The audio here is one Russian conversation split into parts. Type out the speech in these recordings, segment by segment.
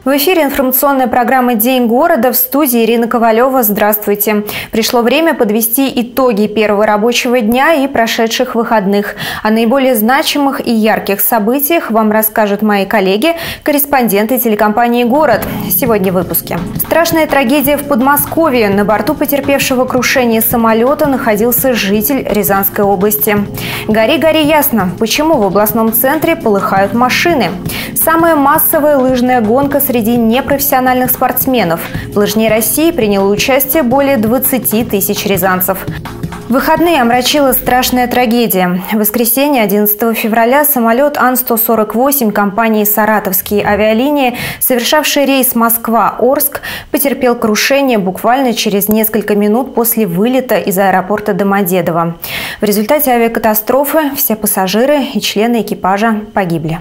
В эфире информационная программа «День города», в студии Ирина Ковалева. Здравствуйте. Пришло время подвести итоги первого рабочего дня и прошедших выходных. О наиболее значимых и ярких событиях вам расскажут мои коллеги, корреспонденты телекомпании «Город». Сегодня в выпуске. Страшная трагедия в Подмосковье. На борту потерпевшего крушение самолета находился житель Рязанской области. Гори, гори ясно, почему в областном центре полыхают машины. Самая массовая лыжная гонка среди непрофессиональных спортсменов. В лыжне России приняло участие более 20 тысяч рязанцев. Выходные омрачила страшная трагедия. В воскресенье 11 февраля самолет Ан-148 компании «Саратовские авиалинии», совершавший рейс Москва-Орск, потерпел крушение буквально через несколько минут после вылета из аэропорта Домодедово. В результате авиакатастрофы все пассажиры и члены экипажа погибли.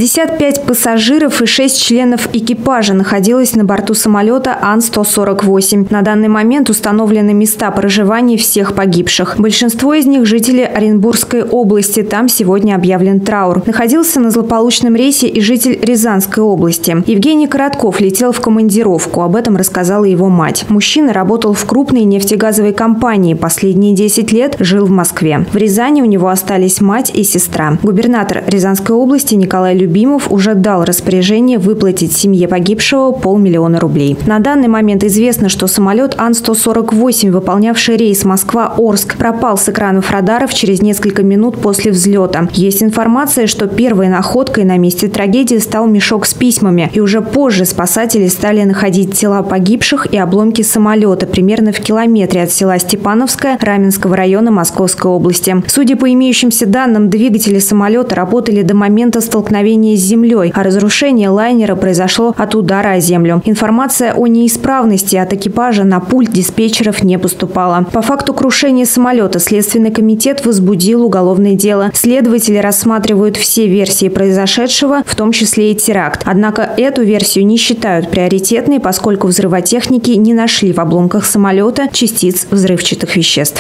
65 пассажиров и 6 членов экипажа находилось на борту самолета Ан-148. На данный момент установлены места проживания всех погибших. Большинство из них – жители Оренбургской области. Там сегодня объявлен траур. Находился на злополучном рейсе и житель Рязанской области. Евгений Коротков летел в командировку. Об этом рассказала его мать. Мужчина работал в крупной нефтегазовой компании. Последние 10 лет жил в Москве. В Рязани у него остались мать и сестра. Губернатор Рязанской области Николай Любимов уже дал распоряжение выплатить семье погибшего 500 000 рублей. На данный момент известно, что самолет Ан-148, выполнявший рейс Москва-Орск, пропал с экранов радаров через несколько минут после взлета. Есть информация, что первой находкой на месте трагедии стал мешок с письмами. И уже позже спасатели стали находить тела погибших и обломки самолета примерно в километре от села Степановское Раменского района Московской области. Судя по имеющимся данным, двигатели самолета работали до момента столкновения с землей, а разрушение лайнера произошло от удара о землю. Информация о неисправности от экипажа на пульт диспетчеров не поступала. По факту крушения самолета Следственный комитет возбудил уголовное дело. Следователи рассматривают все версии произошедшего, в том числе и теракт. Однако эту версию не считают приоритетной, поскольку взрывотехники не нашли в обломках самолета частиц взрывчатых веществ.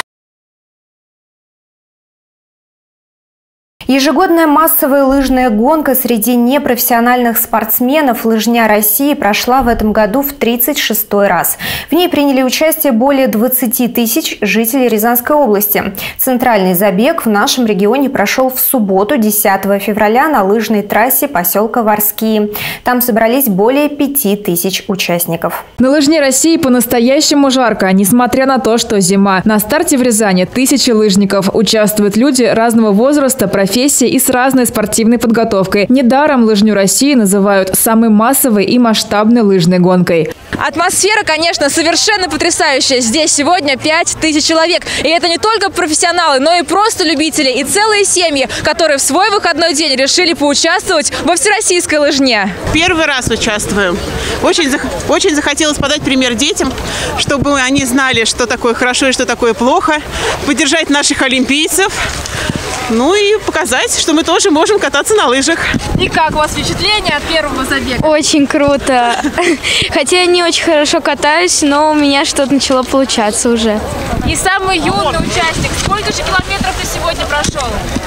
Ежегодная массовая лыжная гонка среди непрофессиональных спортсменов «Лыжня России» прошла в этом году в 36-й раз. В ней приняли участие более 20 тысяч жителей Рязанской области. Центральный забег в нашем регионе прошел в субботу, 10 февраля, на лыжной трассе поселка Варские. Там собрались более 5 тысяч участников. На «Лыжне России» по-настоящему жарко, несмотря на то, что зима. На старте в Рязани тысячи лыжников. Участвуют люди разного возраста, профессии и с разной спортивной подготовкой. Недаром «Лыжню России» называют самой массовой и масштабной лыжной гонкой. Атмосфера, конечно, совершенно потрясающая. Здесь сегодня 5000 человек. И это не только профессионалы, но и просто любители и целые семьи, которые в свой выходной день решили поучаствовать во всероссийской лыжне. Первый раз участвую. Очень захотелось подать пример детям, чтобы они знали, что такое хорошо и что такое плохо, поддержать наших олимпийцев. Ну и показать, что мы тоже можем кататься на лыжах. И как у вас впечатление от первого забега? Очень круто. Хотя я не очень хорошо катаюсь, но у меня что-то начало получаться уже. И самый юный участник. Сколько же километров ты сегодня прошел?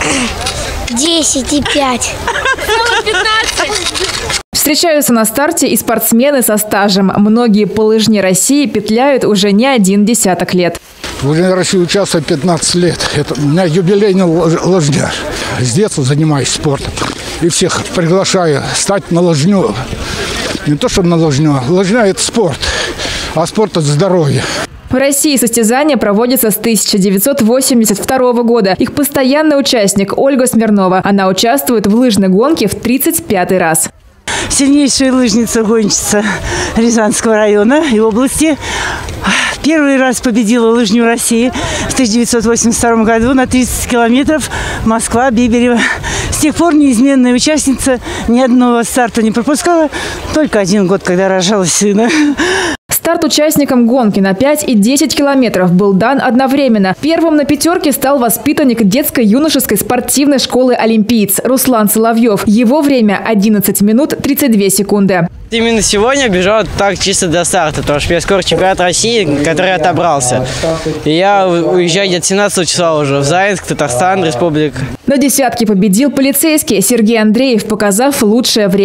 10,5. Целых 15. Встречаются на старте и спортсмены со стажем. Многие по «Лыжне России» петляют уже не один десяток лет. В «Лыжне России» участвую 15 лет. Это у меня юбилейный лыжняр. С детства занимаюсь спортом. И всех приглашаю стать на лыжню. Не то, чтобы на лыжню. Лыжня – это спорт, а спорт – это здоровье. В России состязания проводятся с 1982 года. Их постоянный участник Ольга Смирнова. Она участвует в лыжной гонке в 35-й раз. Сильнейшая лыжница-гонщица Рязанского района и области. Первый раз победила «Лыжню России» в 1982 году на 30 километров Москва-Биберево. С тех пор неизменная участница, ни одного старта не пропускала, только один год, когда рожала сына. Старт участникам гонки на 5 и 10 километров был дан одновременно. Первым на пятерке стал воспитанник детско-юношеской спортивной школы «Олимпиец» Руслан Соловьев. Его время 11 минут 32 секунды. Именно сегодня бежал так чисто до старта, потому что у меня скоро чемпионат России, который отобрался. И я уезжаю где-то 17 числа уже в Заинск, Татарстан, республика. На десятке победил полицейский Сергей Андреев, показав лучшее время.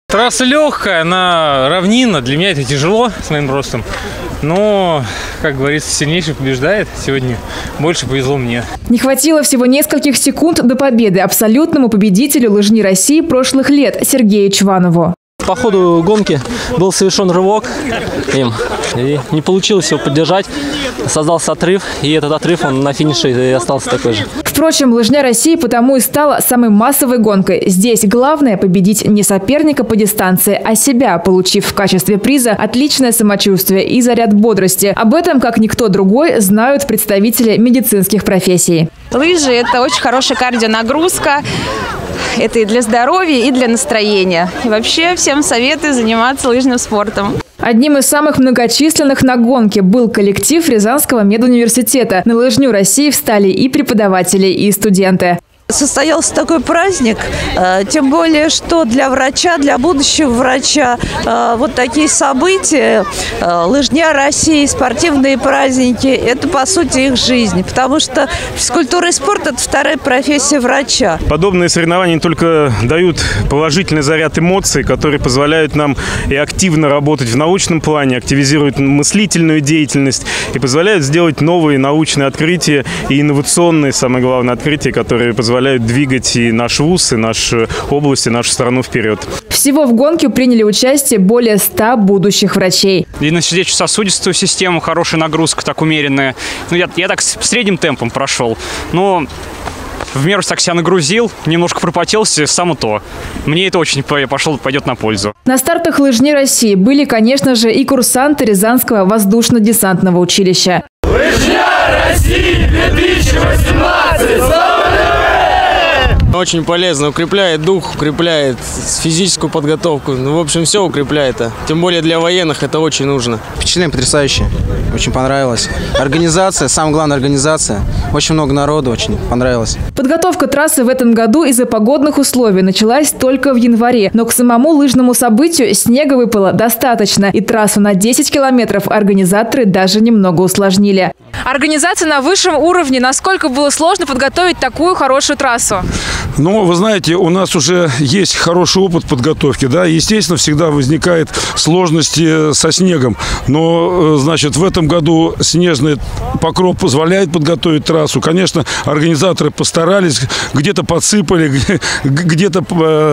Трасса легкая, она равнинна. Для меня это тяжело с моим ростом. Но, как говорится, сильнейший побеждает. Сегодня больше повезло мне. Не хватило всего нескольких секунд до победы абсолютному победителю лыжни России прошлых лет Сергею Чванову. По ходу гонки был совершен рывок им, и не получилось его поддержать. Создался отрыв, и этот отрыв он на финише и остался такой же. Впрочем, лыжня России потому и стала самой массовой гонкой. Здесь главное победить не соперника по дистанции, а себя, получив в качестве приза отличное самочувствие и заряд бодрости. Об этом, как никто другой, знают представители медицинских профессий. Лыжи – это очень хорошая кардионагрузка. Это и для здоровья, и для настроения. И вообще всем советую заниматься лыжным спортом. Одним из самых многочисленных на гонке был коллектив Рязанского медуниверситета. На лыжню России встали и преподаватели, и студенты. Состоялся такой праздник, тем более, что для врача, для будущего врача вот такие события, лыжня России, спортивные праздники – это, по сути, их жизнь. Потому что физкультура и спорт – это вторая профессия врача. Подобные соревнования не только дают положительный заряд эмоций, которые позволяют нам и активно работать в научном плане, активизируют мыслительную деятельность и позволяют сделать новые научные открытия и инновационные, самое главное, открытия, которые позволяют двигать и наш вуз, и нашу область, и нашу страну вперед. Всего в гонке приняли участие более 100 будущих врачей. И на сердечно-сосудистую систему хорошая нагрузка, так умеренная. Ну, я так средним темпом прошел. Но в меру так себя нагрузил, немножко пропотелся, само то. Мне это очень пойдет на пользу. На стартах лыжни России были, конечно же, и курсанты Рязанского воздушно-десантного училища. Лыжня России 2018! Очень полезно, укрепляет дух, укрепляет физическую подготовку. Ну, в общем, все укрепляет. Тем более для военных это очень нужно. Впечатление потрясающее. Очень понравилось. Организация, самое главное организация. Очень много народу, очень понравилось. Подготовка трассы в этом году из-за погодных условий началась только в январе. Но к самому лыжному событию снега выпало достаточно. И трассу на 10 километров организаторы даже немного усложнили. Организация на высшем уровне. Насколько было сложно подготовить такую хорошую трассу? Ну, вы знаете, у нас уже есть хороший опыт подготовки, да, естественно, всегда возникают сложности со снегом, но, значит, в этом году снежный покров позволяет подготовить трассу. Конечно, организаторы постарались, где-то подсыпали, где-то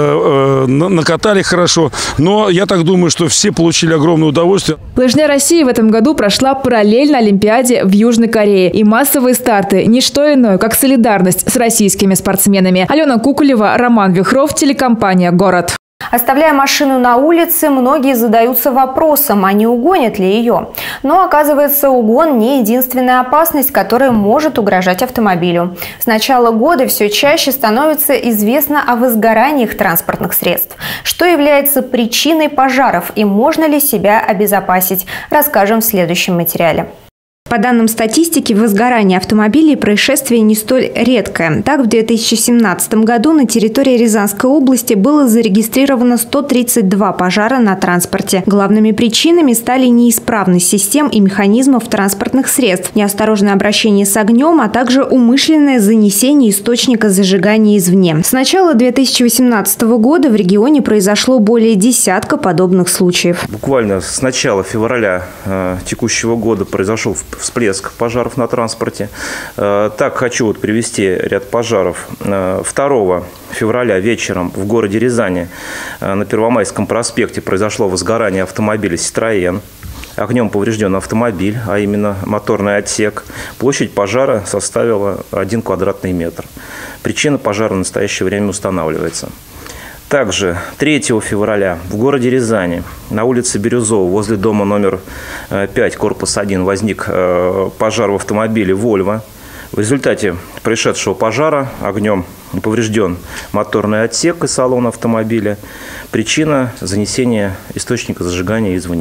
накатали хорошо, но я так думаю, что все получили огромное удовольствие. Лыжня России в этом году прошла параллельно Олимпиаде в Южной Корее, и массовые старты – не что иное, как солидарность с российскими спортсменами. Алена Кукулева, Роман Вихров, телекомпания «Город». Оставляя машину на улице, многие задаются вопросом, а не угонят ли ее. Но оказывается, угон не единственная опасность, которая может угрожать автомобилю. С начала года все чаще становится известно о возгораниях транспортных средств. Что является причиной пожаров и можно ли себя обезопасить, расскажем в следующем материале. По данным статистики, возгорание автомобилей происшествие не столь редкое. Так, в 2017 году на территории Рязанской области было зарегистрировано 132 пожара на транспорте. Главными причинами стали неисправность систем и механизмов транспортных средств, неосторожное обращение с огнем, а также умышленное занесение источника зажигания извне. С начала 2018 года в регионе произошло более десятка подобных случаев. Буквально с начала февраля текущего года произошел всплеск пожаров на транспорте. Так, хочу привести ряд пожаров. 2 февраля вечером в городе Рязани на Первомайском проспекте произошло возгорание автомобиля «Citroën». Огнем поврежден автомобиль, а именно моторный отсек. Площадь пожара составила 1 квадратный метр. Причина пожара в настоящее время устанавливается. Также 3 февраля в городе Рязани на улице Бирюзова возле дома номер 5, корпус 1, возник пожар в автомобиле «Вольво». В результате происшедшего пожара огнем поврежден моторный отсек и салон автомобиля. Причина – занесение источника зажигания извне.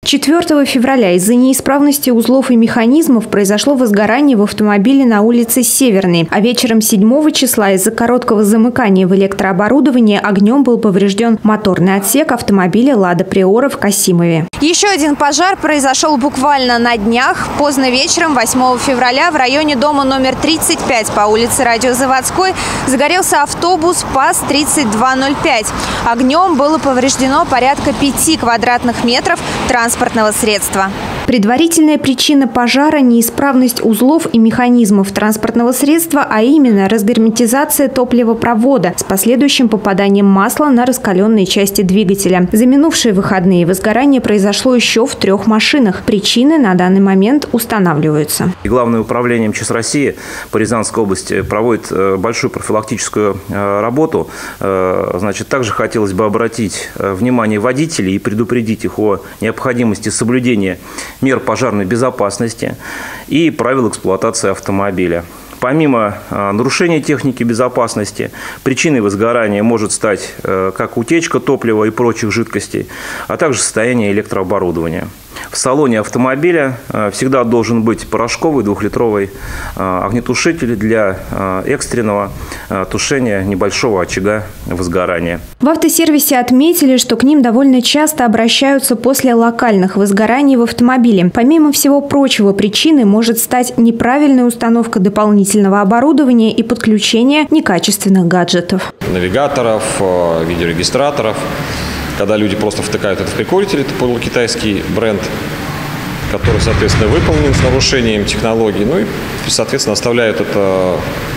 4 февраля из-за неисправности узлов и механизмов произошло возгорание в автомобиле на улице Северной. А вечером 7 числа из-за короткого замыкания в электрооборудовании огнем был поврежден моторный отсек автомобиля «Лада Приора» в Касимове. Еще один пожар произошел буквально на днях. Поздно вечером 8 февраля в районе дома номер 35 по улице Радиозаводской загорелся автобус ПАЗ-3205. Огнем было повреждено порядка 5 квадратных метров транспортного средства. Предварительная причина пожара – неисправность узлов и механизмов транспортного средства, а именно разгерметизация топливопровода с последующим попаданием масла на раскаленные части двигателя. За минувшие выходные возгорание произошло еще в 3 машинах. Причины на данный момент устанавливаются. Главное управление МЧС России по Рязанской области проводит большую профилактическую работу. Значит, также хотелось бы обратить внимание водителей и предупредить их о необходимости соблюдения мер пожарной безопасности и правил эксплуатации автомобиля. Помимо нарушения техники безопасности, причиной возгорания может стать как утечка топлива и прочих жидкостей, а также состояние электрооборудования. В салоне автомобиля всегда должен быть порошковый 2-литровый огнетушитель для экстренного тушения небольшого очага возгорания. В автосервисе отметили, что к ним довольно часто обращаются после локальных возгораний в автомобиле. Помимо всего прочего, причиной может стать неправильная установка дополнительного оборудования и подключение некачественных гаджетов. Навигаторов, видеорегистраторов. Когда люди просто втыкают это в прикуритель, это полукитайский бренд, который, соответственно, выполнен с нарушением технологий, ну и, соответственно, оставляют это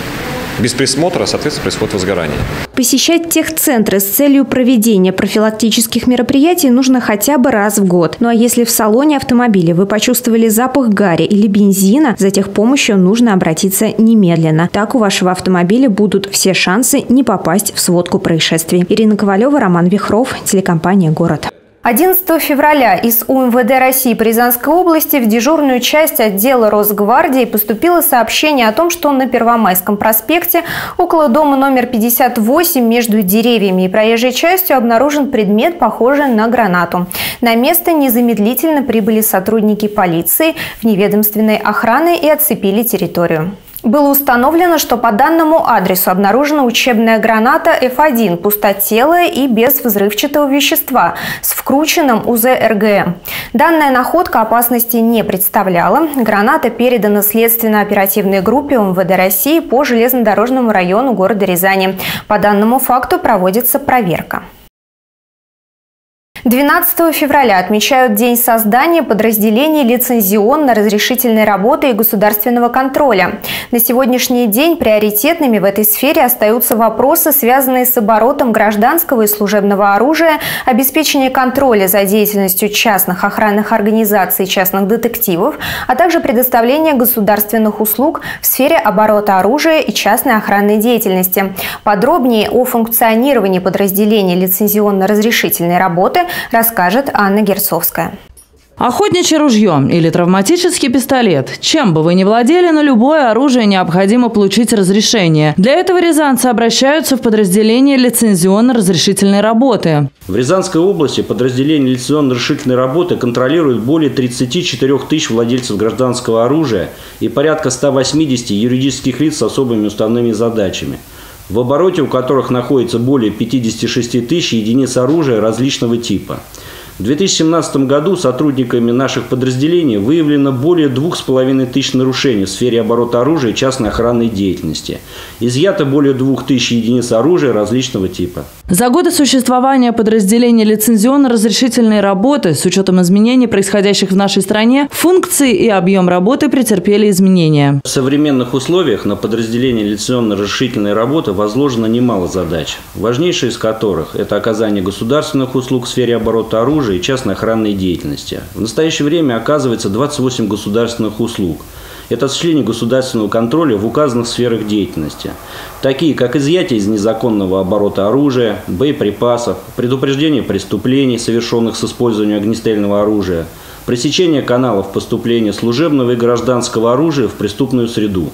без присмотра, соответственно, происходит возгорание. Посещать техцентры с целью проведения профилактических мероприятий нужно хотя бы раз в год. Ну а если в салоне автомобиля вы почувствовали запах гари или бензина, за техпомощью нужно обратиться немедленно. Так у вашего автомобиля будут все шансы не попасть в сводку происшествий. Ирина Ковалева, Роман Вихров, телекомпания «Город». 11 февраля из УМВД России по Рязанской области в дежурную часть отдела Росгвардии поступило сообщение о том, что на Первомайском проспекте около дома номер 58 между деревьями и проезжей частью обнаружен предмет, похожий на гранату. На место незамедлительно прибыли сотрудники полиции, вневедомственной охраны и оцепили территорию. Было установлено, что по данному адресу обнаружена учебная граната F1, пустотелая и без взрывчатого вещества, с вкрученным УЗ РГМ. Данная находка опасности не представляла. Граната передана следственно-оперативной группе МВД России по железнодорожному району города Рязани. По данному факту проводится проверка. 12 февраля отмечают День создания подразделений лицензионно-разрешительной работы и государственного контроля. На сегодняшний день приоритетными в этой сфере остаются вопросы, связанные с оборотом гражданского и служебного оружия, обеспечение контроля за деятельностью частных охранных организаций и частных детективов, а также предоставление государственных услуг в сфере оборота оружия и частной охранной деятельности. Подробнее о функционировании подразделений лицензионно-разрешительной работы расскажет Анна Герцовская. Охотничье ружье или травматический пистолет. Чем бы вы ни владели, на любое оружие необходимо получить разрешение. Для этого рязанцы обращаются в подразделение лицензионно-разрешительной работы. В Рязанской области подразделение лицензионно-разрешительной работы контролирует более 34 тысяч владельцев гражданского оружия и порядка 180 юридических лиц с особыми уставными задачами, в обороте у которых находится более 56 тысяч единиц оружия различного типа. В 2017 году сотрудниками наших подразделений выявлено более 2500 нарушений в сфере оборота оружия и частной охранной деятельности. Изъято более 2000 единиц оружия различного типа. За годы существования подразделения лицензионно-разрешительной работы, с учетом изменений, происходящих в нашей стране, функции и объем работы претерпели изменения. В современных условиях на подразделение лицензионно-разрешительной работы возложено немало задач, важнейшие из которых – это оказание государственных услуг в сфере оборота оружия и частной охранной деятельности. В настоящее время оказывается 28 государственных услуг. Это осуществление государственного контроля в указанных сферах деятельности, такие как изъятие из незаконного оборота оружия, боеприпасов, предупреждение преступлений, совершенных с использованием огнестрельного оружия, пресечение каналов поступления служебного и гражданского оружия в преступную среду,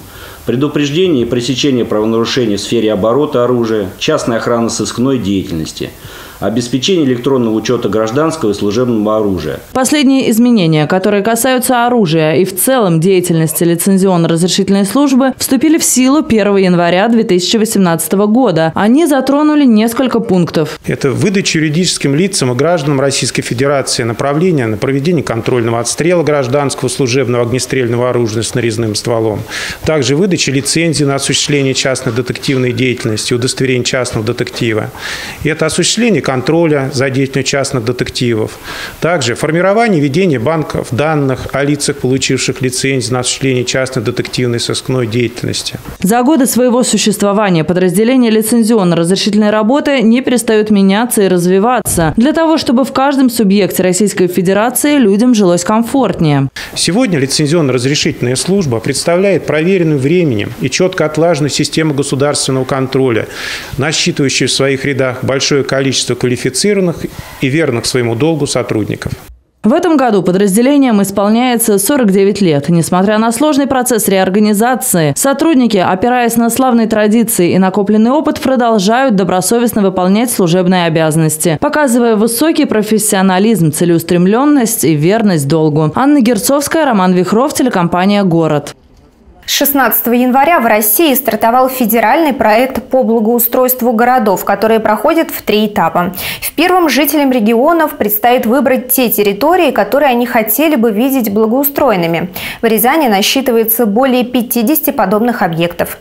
предупреждение и пресечение правонарушений в сфере оборота оружия, частной охраны сыскной деятельности, обеспечение электронного учета гражданского и служебного оружия. Последние изменения, которые касаются оружия и в целом деятельности лицензионно-разрешительной службы, вступили в силу 1 января 2018 года. Они затронули несколько пунктов. Это выдача юридическим лицам и гражданам Российской Федерации направления на проведение контрольного отстрела гражданского служебного огнестрельного оружия с нарезным стволом. Также выдача лицензии на осуществление частной детективной деятельности, удостоверение частного детектива. И это осуществление контроля за деятельностью частных детективов. Также формирование и ведение банков данных о лицах, получивших лицензию на осуществление частной детективной сыскной деятельности. За годы своего существования подразделения лицензионно-разрешительной работы не перестают меняться и развиваться для того, чтобы в каждом субъекте Российской Федерации людям жилось комфортнее. Сегодня лицензионно-разрешительная служба представляет проверенную временем и четко отлаженную систему государственного контроля, насчитывающую в своих рядах большое количество квалифицированных и верных своему долгу сотрудников. В этом году подразделениям исполняется 49 лет. Несмотря на сложный процесс реорганизации, сотрудники, опираясь на славные традиции и накопленный опыт, продолжают добросовестно выполнять служебные обязанности, показывая высокий профессионализм, целеустремленность и верность долгу. Анна Герцовская, Роман Вихров, телекомпания «Город». С 16 января в России стартовал федеральный проект по благоустройству городов, который проходит в 3 этапа. В первом жителям регионов предстоит выбрать те территории, которые они хотели бы видеть благоустроенными. В Рязани насчитывается более 50 подобных объектов.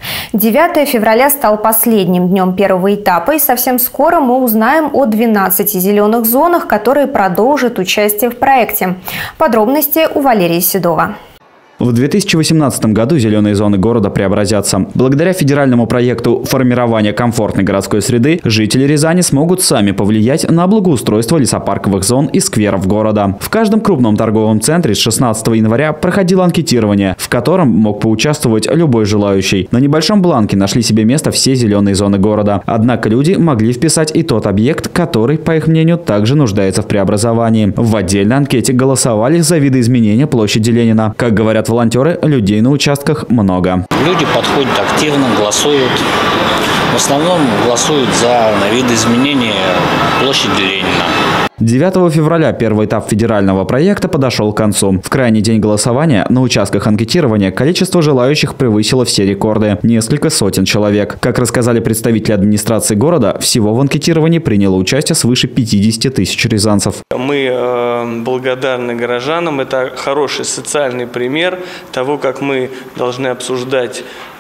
9 февраля стал последним днем первого этапа, и совсем скоро мы узнаем о 12 зеленых зонах, которые продолжат участие в проекте. Подробности у Валерии Седова. В 2018 году зеленые зоны города преобразятся. Благодаря федеральному проекту формирования комфортной городской среды жители Рязани смогут сами повлиять на благоустройство лесопарковых зон и скверов города. В каждом крупном торговом центре с 16 января проходило анкетирование, в котором мог поучаствовать любой желающий. На небольшом бланке нашли себе место все зеленые зоны города. Однако люди могли вписать и тот объект, который, по их мнению, также нуждается в преобразовании. В отдельной анкете голосовали за видоизменения площади Ленина. Как говорят волонтеры, людей на участках много. Люди подходят активно, голосуют. В основном голосуют за видоизменение площади Ленина. 9 февраля первый этап федерального проекта подошел к концу. В крайний день голосования на участках анкетирования количество желающих превысило все рекорды – несколько сотен человек. Как рассказали представители администрации города, всего в анкетировании приняло участие свыше 50 тысяч рязанцев. Мы благодарны горожанам. Это хороший социальный пример того, как мы должны обсуждать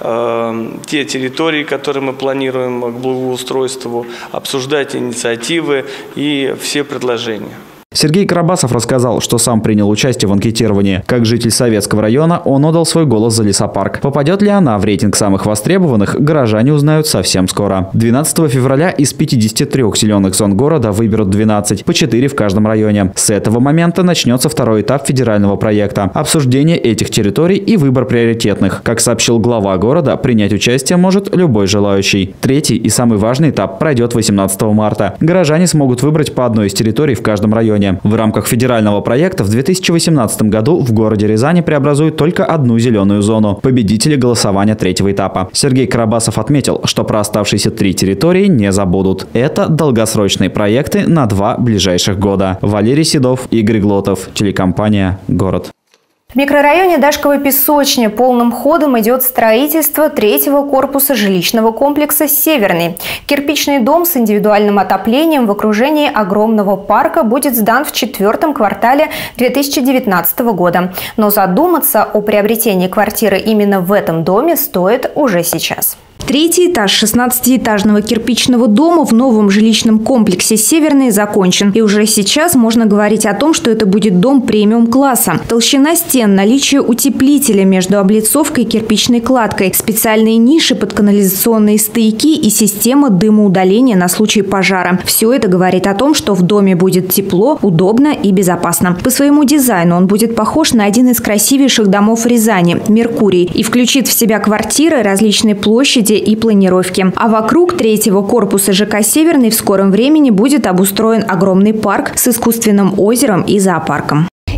те территории, которые мы планируем к благоустройству, обсуждать инициативы и все предложения. Сергей Карабасов рассказал, что сам принял участие в анкетировании. Как житель Советского района он отдал свой голос за лесопарк. Попадет ли она в рейтинг самых востребованных, горожане узнают совсем скоро. 12 февраля из 53 зеленых зон города выберут 12, по 4 в каждом районе. С этого момента начнется второй этап федерального проекта – обсуждение этих территорий и выбор приоритетных. Как сообщил глава города, принять участие может любой желающий. Третий и самый важный этап пройдет 18 марта. Горожане смогут выбрать по одной из территорий в каждом районе. В рамках федерального проекта в 2018 году в городе Рязани преобразуют только одну зеленую зону – победители голосования третьего этапа. Сергей Карабасов отметил, что про оставшиеся 3 территории не забудут. Это долгосрочные проекты на 2 ближайших года. Валерий Седов, Игорь Глотов, телекомпания «Город». В микрорайоне Дашковой Песочни полным ходом идет строительство 3-го корпуса жилищного комплекса «Северный». Кирпичный дом с индивидуальным отоплением в окружении огромного парка будет сдан в 4-м квартале 2019 года. Но задуматься о приобретении квартиры именно в этом доме стоит уже сейчас. 3-й этаж 16-этажного кирпичного дома в новом жилищном комплексе «Северный» закончен. И уже сейчас можно говорить о том, что это будет дом премиум-класса. Толщина стен, наличие утеплителя между облицовкой и кирпичной кладкой, специальные ниши под канализационные стояки и система дымоудаления на случай пожара. Все это говорит о том, что в доме будет тепло, удобно и безопасно. По своему дизайну он будет похож на один из красивейших домов Рязани – «Меркурий», и включит в себя квартиры различной площади и планировки. А вокруг 3-го корпуса ЖК «Северный» в скором времени будет обустроен огромный парк с искусственным озером и зоопарком.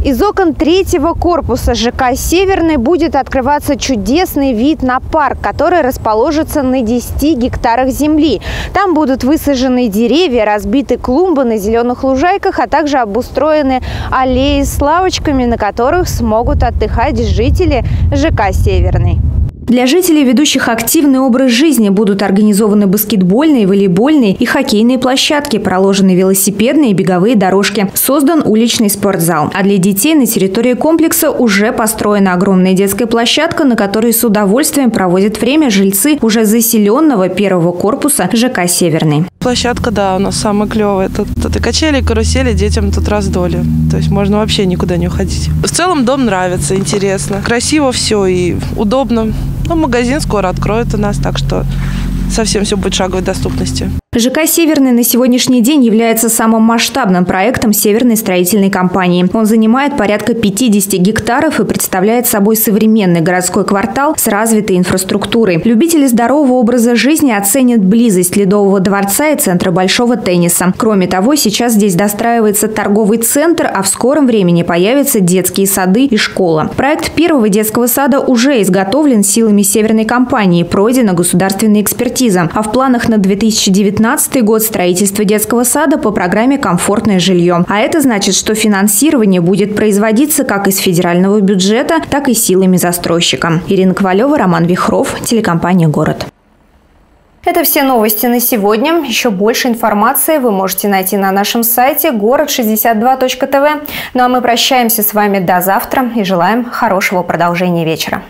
Из окон 3-го корпуса ЖК «Северный» будет открываться чудесный вид на парк, который расположится на 10 гектарах земли. Там будут высажены деревья, разбиты клумбы на зеленых лужайках, а также обустроены аллеи с лавочками, на которых смогут отдыхать жители ЖК «Северный». Для жителей, ведущих активный образ жизни, будут организованы баскетбольные, волейбольные и хоккейные площадки, проложены велосипедные и беговые дорожки, создан уличный спортзал. А для детей на территории комплекса уже построена огромная детская площадка, на которой с удовольствием проводят время жильцы уже заселенного 1-го корпуса ЖК «Северный». Площадка, да, у нас самая клевая. Тут и качели, и карусели, детям тут раздолье. То есть можно вообще никуда не уходить. В целом дом нравится, интересно. Красиво все и удобно. Ну, магазин скоро откроют у нас, так что совсем все будет в шаговой доступности. ЖК «Северный» на сегодняшний день является самым масштабным проектом Северной строительной компании. Он занимает порядка 50 гектаров и представляет собой современный городской квартал с развитой инфраструктурой. Любители здорового образа жизни оценят близость Ледового дворца и центра большого тенниса. Кроме того, сейчас здесь достраивается торговый центр, а в скором времени появятся детские сады и школа. Проект 1-го детского сада уже изготовлен силами Северной компании, пройдена государственная экспертиза. А в планах на 2019 год строительство детского сада по программе «Комфортное жилье». А это значит, что финансирование будет производиться как из федерального бюджета, так и силами застройщика. Ирина Ковалева, Роман Вихров, телекомпания «Город». Это все новости на сегодня. Еще больше информации вы можете найти на нашем сайте город62.тв. Ну а мы прощаемся с вами до завтра и желаем хорошего продолжения вечера.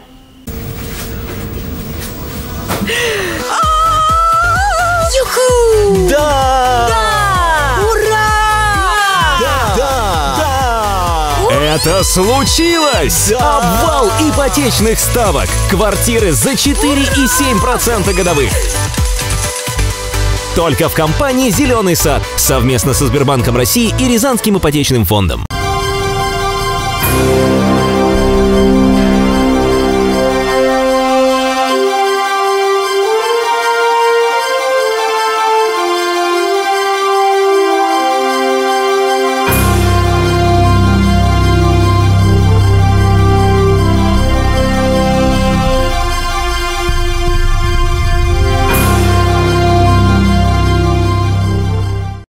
Да! Да! Ура! Да! Это случилось! Да! Обвал ипотечных ставок. Квартиры за 4,7% годовых. Только в компании «Зеленый сад» совместно со Сбербанком России и Рязанским ипотечным фондом.